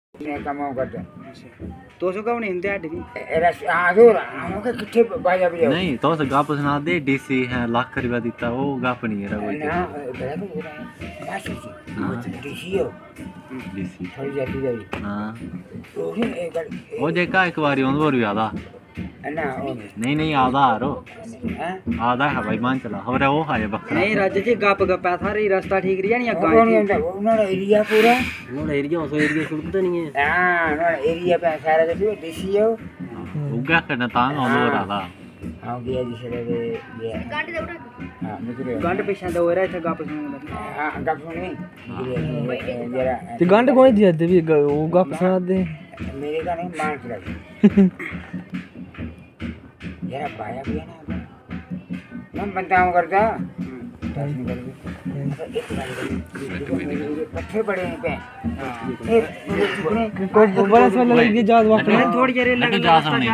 कमाओ करते तो सो कौन हिंदे हट भी रस आदूर हमके किथे बाजा बजे नहीं तो से गप सुना दे डीसी है लाख रुपया दिता वो गप नहीं है कोई ना बड़ा तो बासी डीसी हो डीसी थोड़ी जाती जाई हां तो भी एक वो जेका एक बारी on और भी आदा ना नहीं आधा आरो आधा है भाई मान चला हमारे वो है बकरा नहीं राजा जी गप गपा था री रास्ता ठीक रिया नहीं कौन नहीं होता उन्होंने एरिया पूरा नोड़ा एरिया उसो एरिया सुनते नहीं है हां उन्होंने एरिया पे सारा जो डीसी हो उगा करना तांग on और आदा हां गया जी से ये गांड दे उड़ा हां निकले गांड पेशा दो रहा था गप सुन हां गप सुनी जरा ते गांड कोई दिया दे भी वो गप सुना दे मेरे का नहीं मान चला जरा पाया भी है ना हम बताऊं करता पत्थर पड़े हैं पे कोई बड़ा सा लग गया जाद वाकई थोड़ी जरे लग